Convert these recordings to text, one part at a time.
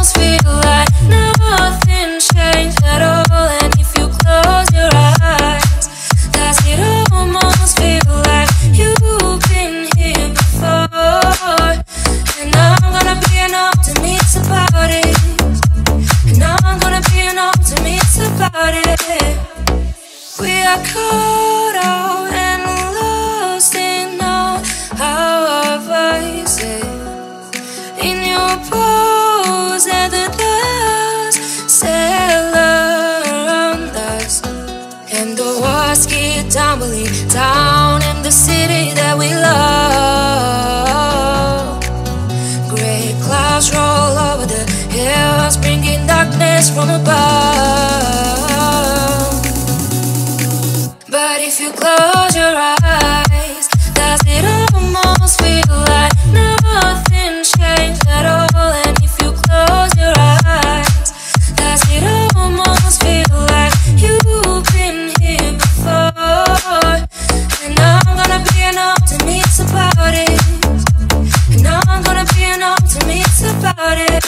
almost feel like nothing changed at all. And if you close your eyes, does it almost feel like you've been here before? And I'm gonna be an optimist about it. And I'm gonna be an optimist about it. We are caught out and lost in all our voices. In your pose and the dust settle around us, and the walls keep tumbling down in the city that we love. Gray clouds roll over the hills, bringing darkness from above. But if you close your eyes, does it almost feel like nothing changed at all? And if you close your eyes, does it almost feel like you've been here before? And I'm gonna be an optimist about it. And I'm gonna be an optimist about it.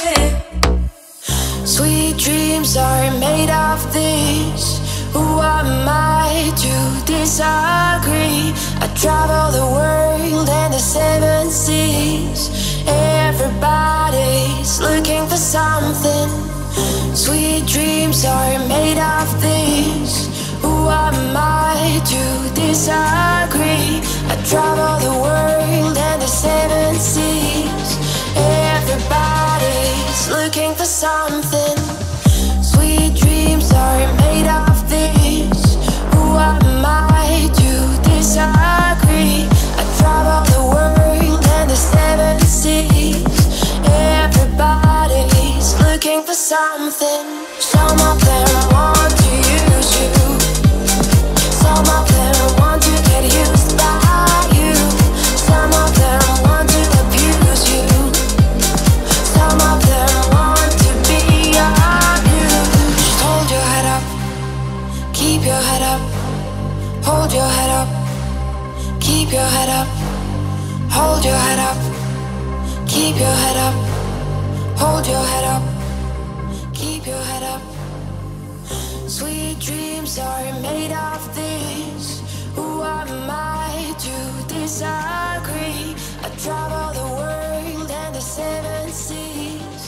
Sweet dreams are made of this. Who am I to disagree? I travel the world and the seven seas. Everybody's looking for something. Sweet dreams are made of this. Who am I to disagree? I travel the world and the seven seas. Everybody's looking for something. Sweet dreams are made of this. Who am I to disagree? I travel the world and the seven seas. Everybody's looking for something. Some of them want to use you. Some of them want to get used by you. Some of them want to abuse you. Some of them want to be abused. Hold your head up. Keep your head up. Hold your head up. Keep your head up. Hold your head up. Keep your head up. Hold your head up. Keep your head up. Sweet dreams are made of this. Who am I to disagree? I travel the world and the seven seas.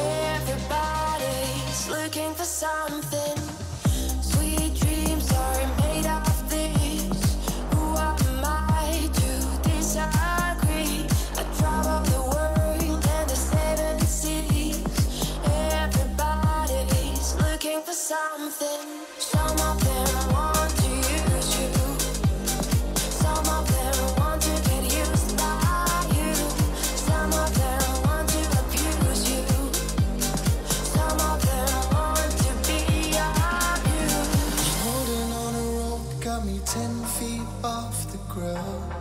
Everybody's looking for something. Sweet dreams are made of this. Who am I to disagree? I travel the world and the seven seas. Everybody's looking for something. Some of them want to use you. Some of them want to get used by you. Some of them want to abuse you. Some of them want to be abused. Holding on a rope got me 10 feet off the ground.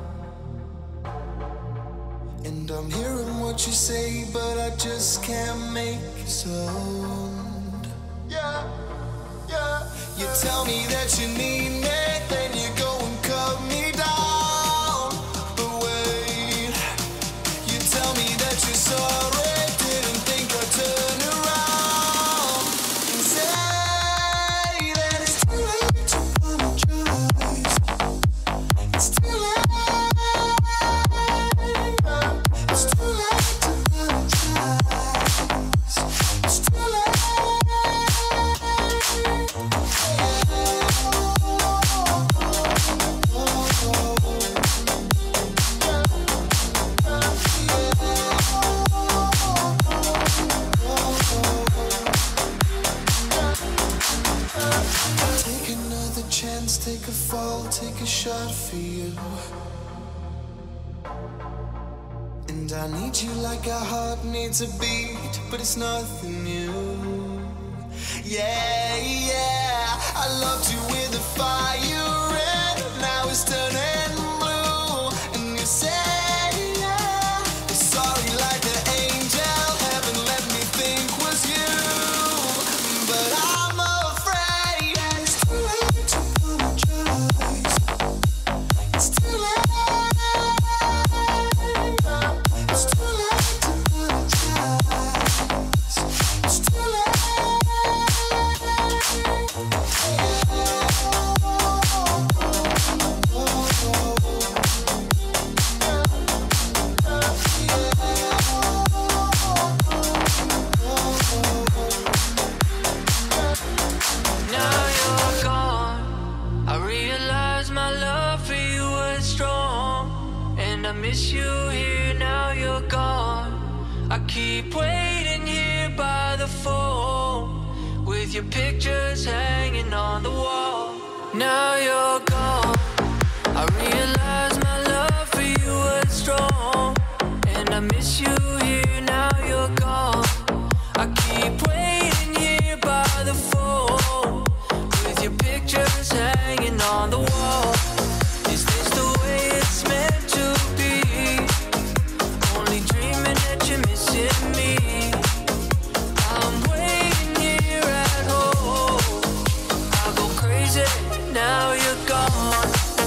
And I'm hearing what you say, but I just can't make a sound. Yeah, yeah. You tell me that you need me, then you go and cut me down. But wait, you tell me that you're sorry, didn't think I'd turn around and say that it's too late to apologize. It's too late. It's too late to apologize. It's too late. Take another chance, take a fall, take a shot for you. And I need you like a heart needs a beat, but it's nothing new. Yeah, yeah, I loved you with a fire red, now it's turning blue. And you say, yeah, sorry like the angel, heaven let me think was you. But I'm afraid it's too late to apologize. It's too late. It's too late to apologize. were strong, and I miss you here, now you're gone. I keep waiting here by the phone, with your pictures hanging on the wall. Now you're gone, I realize my love for you was strong, and I miss you here, now you're gone. I keep waiting here by the phone, with your pictures hanging on the wall. Is this the way it's meant to be? Only dreaming that you're missing me. I'm waiting here at home, I go crazy, now you're gone.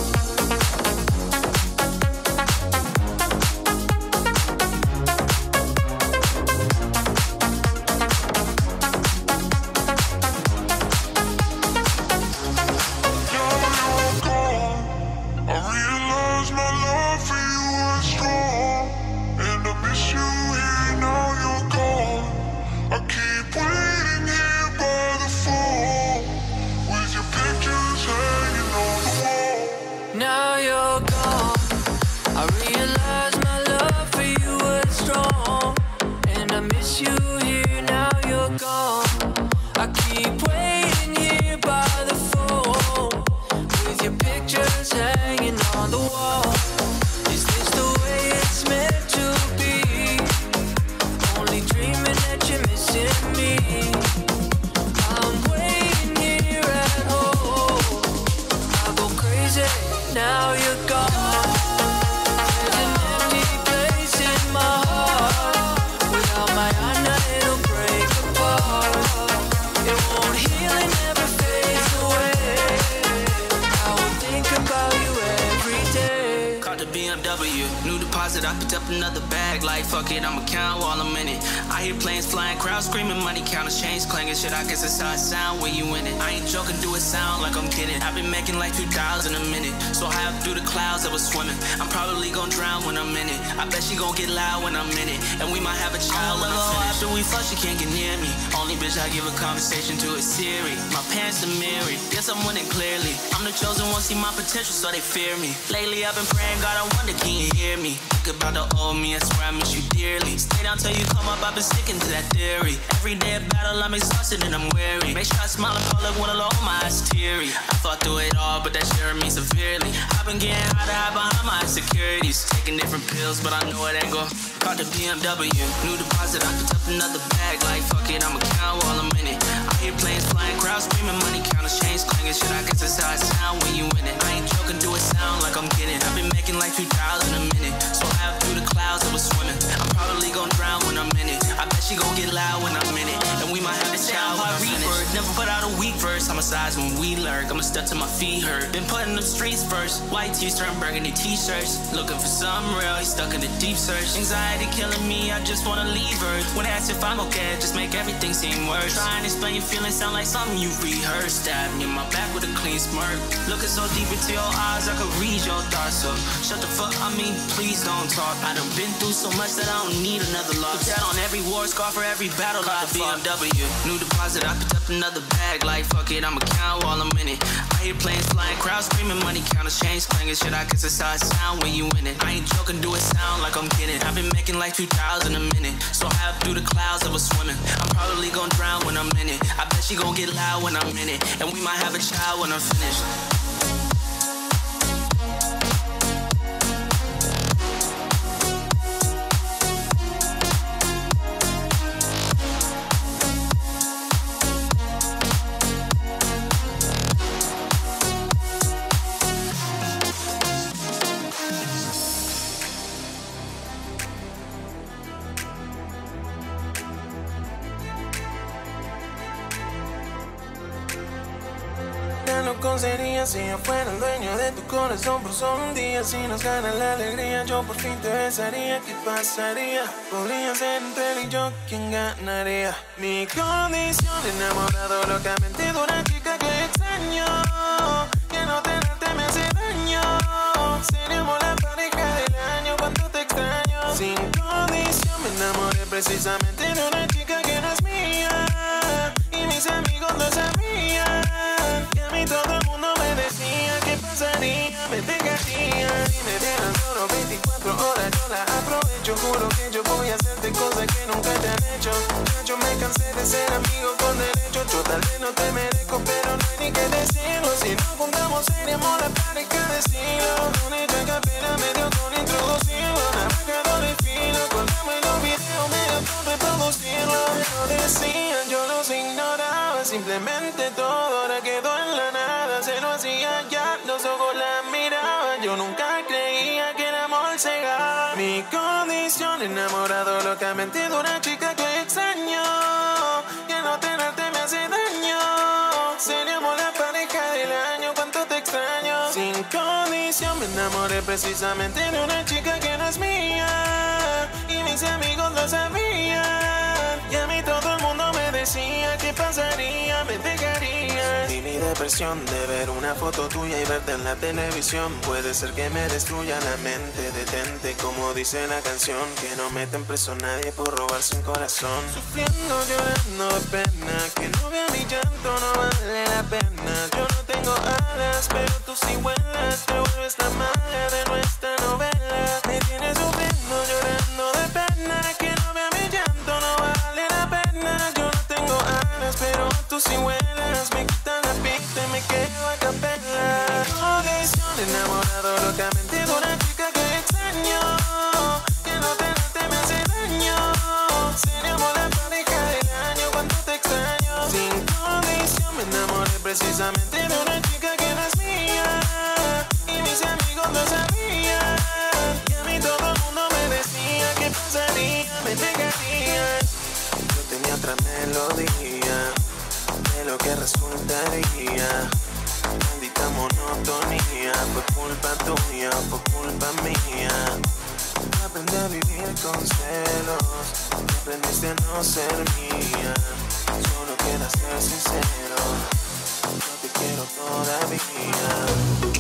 Now you're gone, I realize my love for you was strong, and I miss you here, now you're gone. I keep waiting here by the phone, with your pictures hanging on the wall. Is this the way it's meant to be? Only dreaming that you're missing me. I'm waiting here at home, I go crazy, now you're gone. There's an empty place in my heart, without my Anna it'll break apart. It won't heal, it never fades away. I will think about you every day. Caught the BMW, new deposit, I picked up another bag. Like fuck it, I'ma count while I'm in it. I hear planes flying, crowds screaming, money counters, chains clanging. Shit, I guess that's how it sound when you in it. I ain't joking, do it sound like I'm kidding. I've been making like 2,000 a minute, so high up through the clouds I was swimming. I'm probably gonna drown when I'm in it. I bet she gon' get loud when I'm in it, and we might have a child when I'm finished. After we fuck, she can't get near me. Only bitch I give a conversation to is Siri. My parents are married, guess I'm winning clearly. I'm the chosen one, see my potential, so they fear me. Lately I've been praying, God, I wonder, can you hear me? Think about the old me, I swear I miss you dearly. Stay down till you come up, I've been sticking to that theory. Every day a battle, I'm exhausted and I'm weary. Make sure I smile in public when alone, my eyes teary. I thought through it all, but that shit hurt me severely. I've been getting high to hide behind my insecurities, taking different pills, but I know it ain't gon' caught the BMW, new deposit, I picked up another bag. Like fuck it, I'ma count while I'm in it. I hear planes flying, crowds screaming, money counters, chains clanging. Shit, I guess that's how it sound when you in it. I ain't joking, do it sound like I'm kidding. I've been making like 2,000 a minute, so high up through the clouds I was swimming. I'm probably gon' drown when I'm in it. I bet she gon' get loud when I'm in it, and we might have a child when I'm finished. Never put out a weak verse, I'm a size when we lurk. I'ma step till my feet hurt. Been putting them streets first, white tees turn burgundy t-shirts. Looking for something real, he's stuck in the deep search. Anxiety killing me, I just wanna leave Earth. When I ask if I'm okay, just make everything seem worse. Try and explain your feelings, sound like something you rehearsed. Stab me in my back with a clean smirk. Looking so deep into your eyes, I could read your thoughts. So shut the fuck, I mean, please don't talk. I done been through so much that I don't need another loss. Put that on every war scar for every battle. Like the BMW, new deposit, I picked up another bag. Like fuck it, I'ma count while I'm in it. I hear planes flying, crowds screaming, money counters, chains clanging. Shit, I guess that's how it sound when you in it. I ain't joking, do it sound like I'm kidding. I've been making like 2,000 a minute, so high up through the clouds I was swimming. I'm probably gon' drown when I'm in it. I bet she gon' get loud when I'm in it, and we might have a child when I'm finished. Loco sería si yo fuera el dueño de tu corazón por solo un día. Si nos gana la alegría, yo por fin te besaría. ¿Qué pasaría? Podría ser entre él y yo quien ganaría. Mi condición, enamorado locamente de una chica que extraño. Que no tenerte me hace daño. Seríamos la pareja del año, cuánto te extraño. Sin condición me enamoré precisamente de una chica que no es mía. Y mis amigos lo sabían. Y a mí todo el mundo me decía ¿qué pasaría? me dejaría. Si me dieran solo 24 horas yo la aprovecho. Juro que yo voy a hacerte cosas que nunca te han hecho. Ya yo me cansé de ser amigo con derecho. Yo tal vez no te merezco, pero no hay ni que decirlo. Si nos juntamos seríamos la pareja de estilo. Con ella que apenas me dio con introducirlo. Navegado de filo, colgame los videos, medio por reproducirlo. Me lo decían, yo los ignoraba. Simplemente todo ahora quedó en la nada. Se lo hacía ya, los ojos la miraban. Yo nunca creía que el amor cegaba. Mi condición, enamorado locamente de una chica que extraño. Que no tenerte me hace daño. Seríamos la pareja del año, cuánto te extraño. Sin condición me enamoré precisamente de una chica que no es mía. Y mis amigos lo sabían. Y a mí todo el mundo me decía que pasaría, me dejaría. Y mi depresión de ver una foto tuya y verte en la televisión puede ser que me destruya la mente. Detente, como dice la canción, que no meten preso a nadie por robarse un corazón. Sufriendo, llorando de pena, que no vea mi llanto no vale la pena. Yo no tengo alas, pero tú sí vuelas. Te vuelves la mala de nuestra novela. Me tienes sufriendo, llorando de pena, que no vea mi llanto no vale la pena. Yo no tengo alas, pero tú sí vuelas. Me quitan la pista y me quedo a capela. Condición, enamorado locamente de una chica que extraño. Que no tenerte me hace daño. Seríamos la pareja del año, cuánto te extraño. Sin condición me enamoré precisamente de una chica que no es mía. Y mis amigos lo sabían. Y a mí todo el mundo me decía que pasaría, me dejaría. Yo tenía otra melodía de lo que resultaría. Maldita monotonía, fue culpa tuya, fue culpa mía. Aprendí a vivir con celos, aprendiste a no ser mía. Solo queda ser sincero, no te quiero todavía.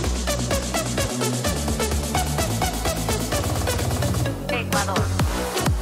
Ecuador.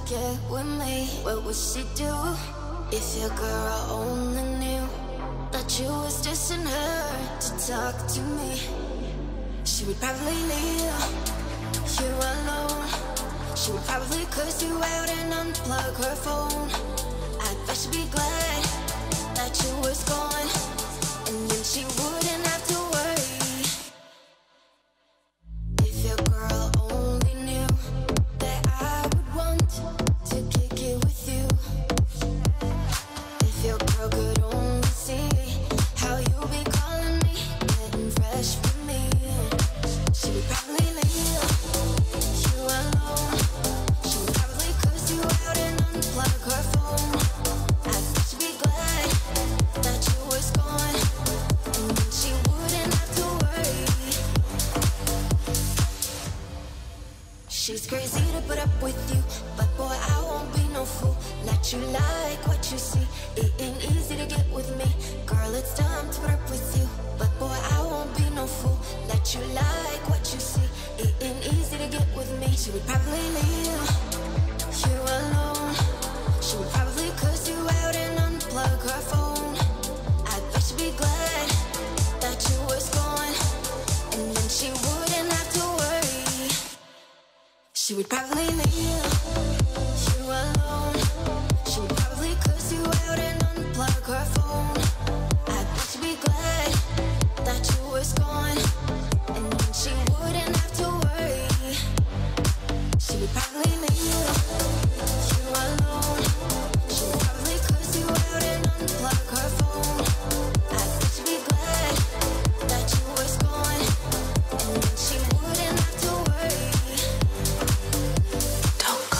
get with me, what would she do? If your girl only knew that you was dissing her to talk to me, she would probably leave you alone. She would probably curse you out and unplug her phone. I bet she'd be glad that you was gone, and then she wouldn't have to worry. If your girl only knew that I would want to kick it with you. If your girl could only see how you be calling me, getting fresh with me, she would probably leave you alone. She would probably curse you out and unplug her phone. I bet she'd be glad that you was gone, and then she wouldn't have to worry. She's crazy to put up with you, but boy, I won't be no fool. Let you like what you see. It ain't easy to get with me, girl, it's time to put up with you. But boy, I won't be no fool. Let you like what you see. It ain't easy to get with me. She would probably leave you alone. She would probably curse you out and unplug her phone. I bet she'd be glad that you was gone, and then she wouldn't have to worry. She would probably leave you alone. She would probably curse you out and unplug her phone. I bet she'd be glad that you was gone, and then she wouldn't have to worry. She would probably leave you alone. She would probably curse you out and unplug her phone. I bet she'd be glad that you was gone, and then she wouldn't have to worry. Don't go.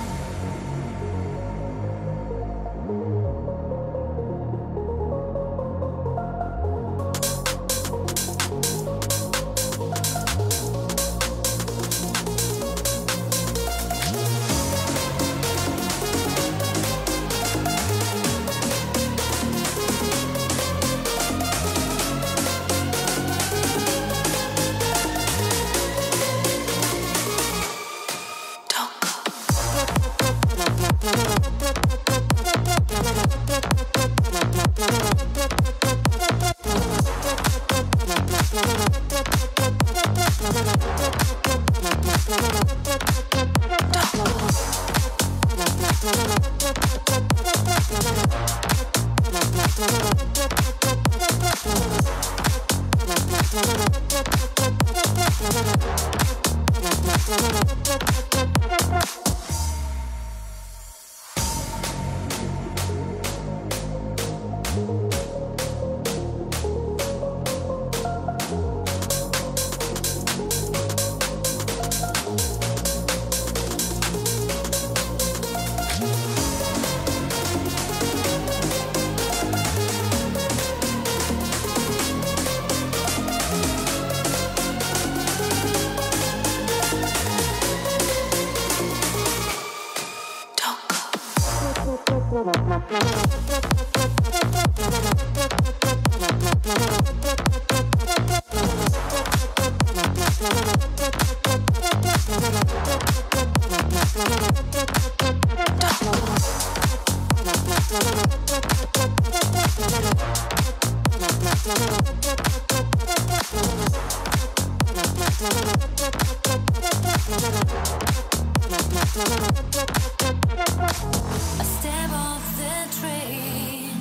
I step off the train,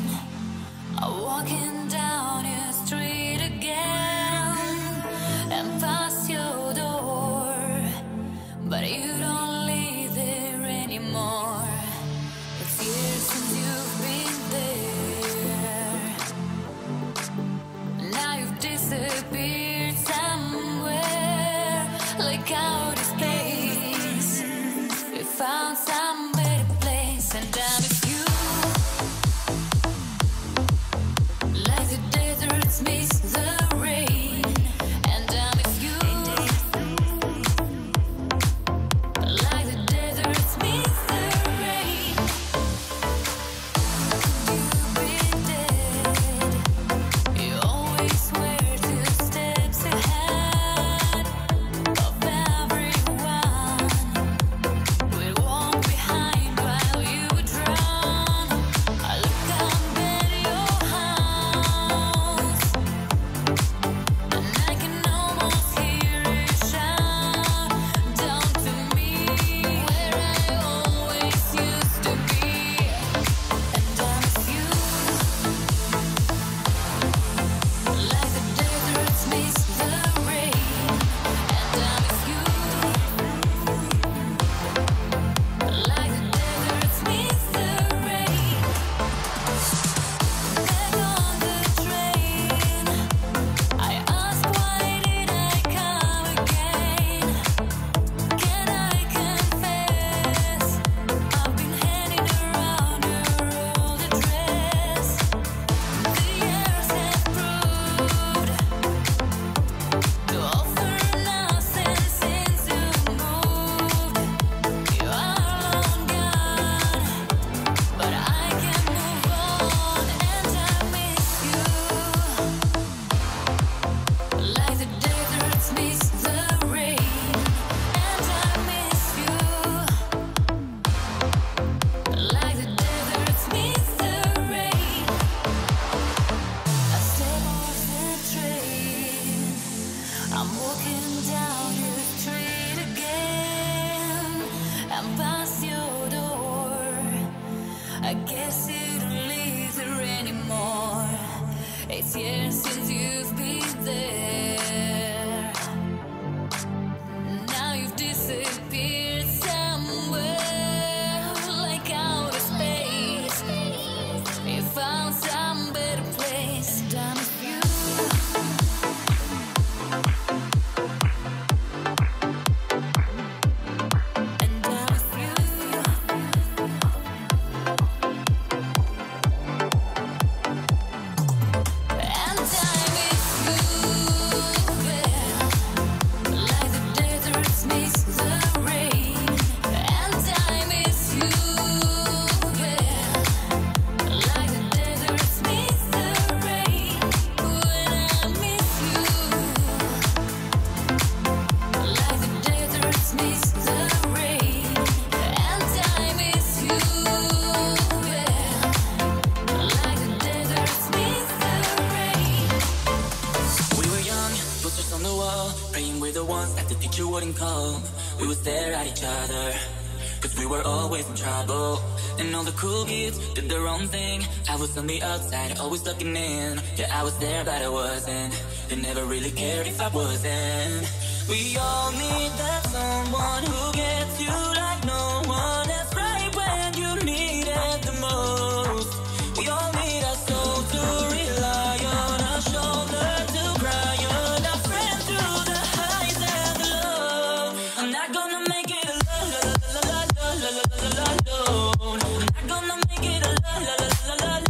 I'm walking down your street again, and past your door, but you don't live there anymore. It's years since you've been there. Now you've disappeared somewhere, like outer space. You found some better place, and I miss you, like the deserts miss the rain. And I miss you, like the deserts miss the rain. You've been dead, you always were 2 steps ahead of everyone. I'm walking down your street again. I'm past your door. I guess you don't live there anymore. It's years since you've been there. Now you've disappeared somewhere, like out of space. You found some better place. And I'm with you. And I'm with you. And I'm with you there, like the desert meets the rain. And I'm with you there, like the desert meets the rain. When I miss you, like the desert meets the rain. And I miss you there, like the desert meets the rain. We were young, posters on the wall, praying we're the ones that the teacher wouldn't call. We would stare at each other, cause we were always in trouble. And all the cool kids did their own thing. I was on the outside, always looking in. Yeah, I was there, but I wasn't. They never really cared if I wasn't. We all need that someone who gets you like no one else, right when you need it the most. We all need a soul to rely on, a shoulder to cry on, a friend through the highs and the lows. I'm not gonna make it alone. I'm not gonna make it alone.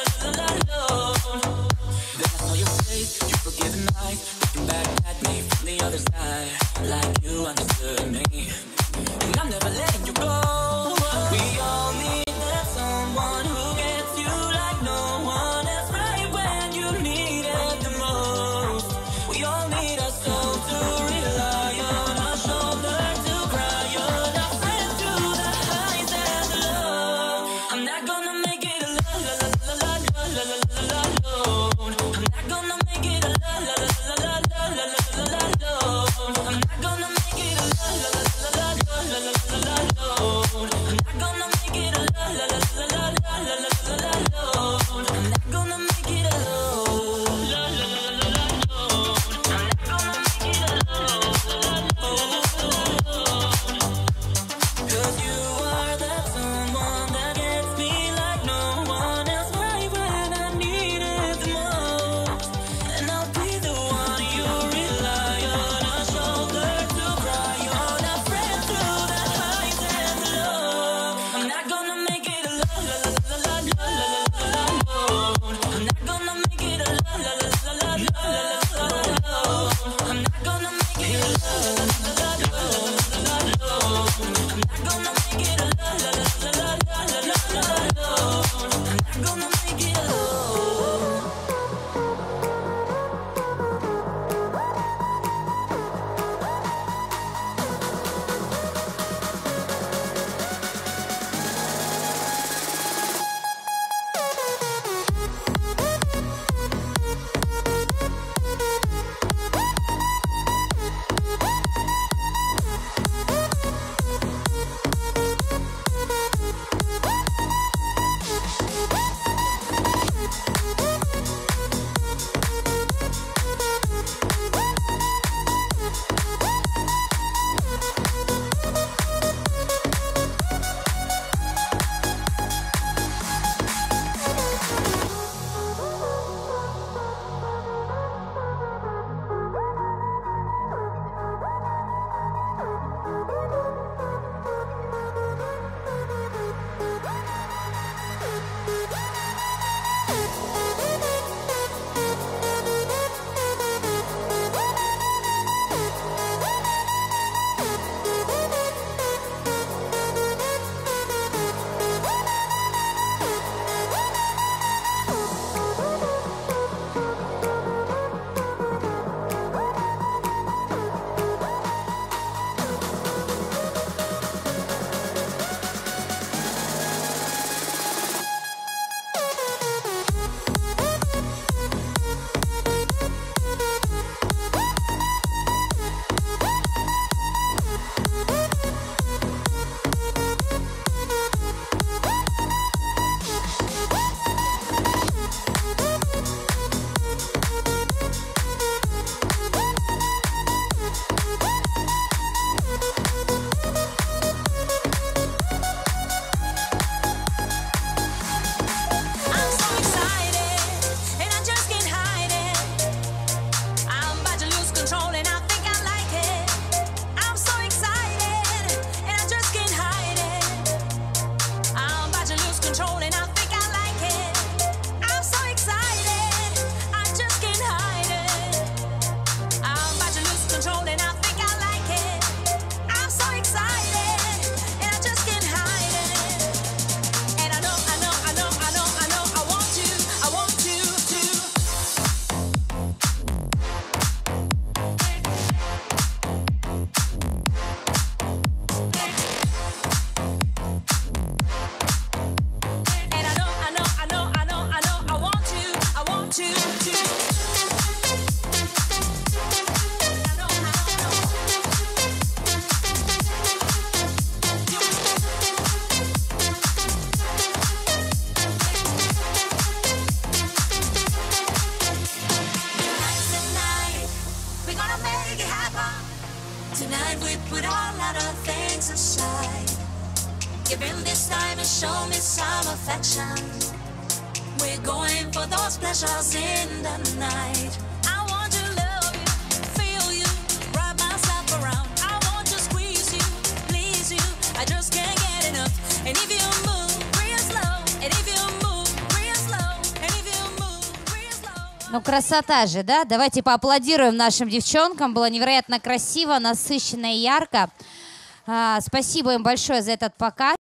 Then I saw your face, you forgiven eyes, looking back at me from the other side, like you understood me. And I'm never letting you go. We all need that someone who gets you like no one else, right when you need it the most. We all need a soul to rely on, a shoulder to cry on, a friend through the highs and the lows. I'm not gonna make it alone. I'm not gonna make it alone. I'm not gonna make it alone. Tonight we put all our things aside. Give him this time and show me some affection. We're going for those pleasures in the night. I want to love you, feel you, wrap myself around. I want to squeeze you, please you. I just can't get enough. And if you move real slow, and if you move real slow, and if you move real slow. Ну, красота же, да? Давайте поаплодируем нашим девчонкам. Было невероятно красиво, насыщенно и ярко. Спасибо им большое за этот показ.